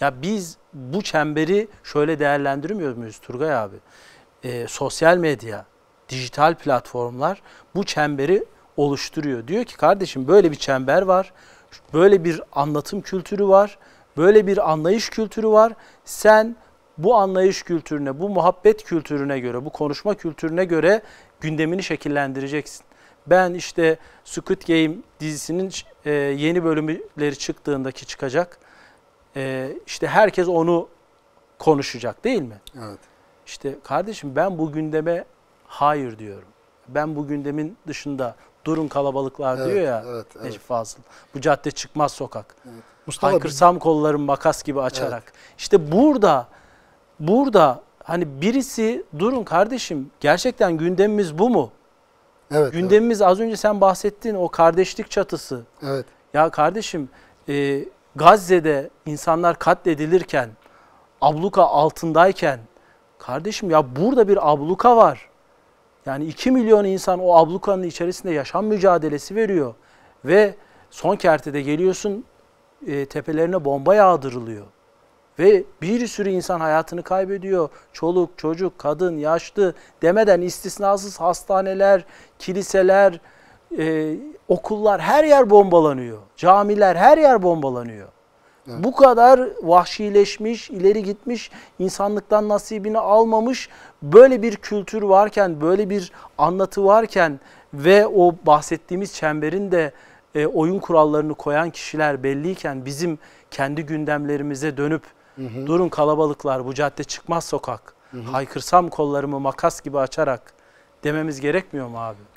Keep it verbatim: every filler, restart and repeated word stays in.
Ya biz bu çemberi şöyle değerlendirmiyor muyuz Turgay abi? Ee, sosyal medya, dijital platformlar bu çemberi oluşturuyor. Diyor ki kardeşim böyle bir çember var, böyle bir anlatım kültürü var, böyle bir anlayış kültürü var. Sen bu anlayış kültürüne, bu muhabbet kültürüne göre, bu konuşma kültürüne göre gündemini şekillendireceksin. Ben işte Squid Game dizisinin e, yeni bölümleri çıktığındaki çıkacak. E, işte herkes onu konuşacak değil mi? Evet. İşte kardeşim ben bu gündeme hayır diyorum. Ben bu gündemin dışında durun kalabalıklar Evet, diyor ya evet, evet. Necip Fazıl. Bu cadde çıkmaz sokak. Evet. Mustafa Haykırsam kollarım makas gibi açarak. Evet. İşte burada burada hani birisi durun kardeşim gerçekten gündemimiz bu mu? Evet, Gündemimiz evet. Az önce sen bahsettin o kardeşlik çatısı. Evet. Ya kardeşim e, Gazze'de insanlar katledilirken, abluka altındayken kardeşim ya burada bir abluka var. Yani iki milyon insan o ablukanın içerisinde yaşam mücadelesi veriyor. Ve son kertede geliyorsun e, tepelerine bomba yağdırılıyor. Ve bir sürü insan hayatını kaybediyor. Çoluk, çocuk, kadın, yaşlı demeden istisnasız hastaneler, kiliseler, e, okullar her yer bombalanıyor. Camiler her yer bombalanıyor. Evet. Bu kadar vahşileşmiş, ileri gitmiş, insanlıktan nasibini almamış böyle bir kültür varken, böyle bir anlatı varken ve o bahsettiğimiz çemberin de e, oyun kurallarını koyan kişiler belliyken bizim kendi gündemlerimize dönüp hı hı. durun kalabalıklar bu cadde çıkmaz sokak, hı hı. haykırsam kollarımı makas gibi açarak dememiz gerekmiyor mu abi?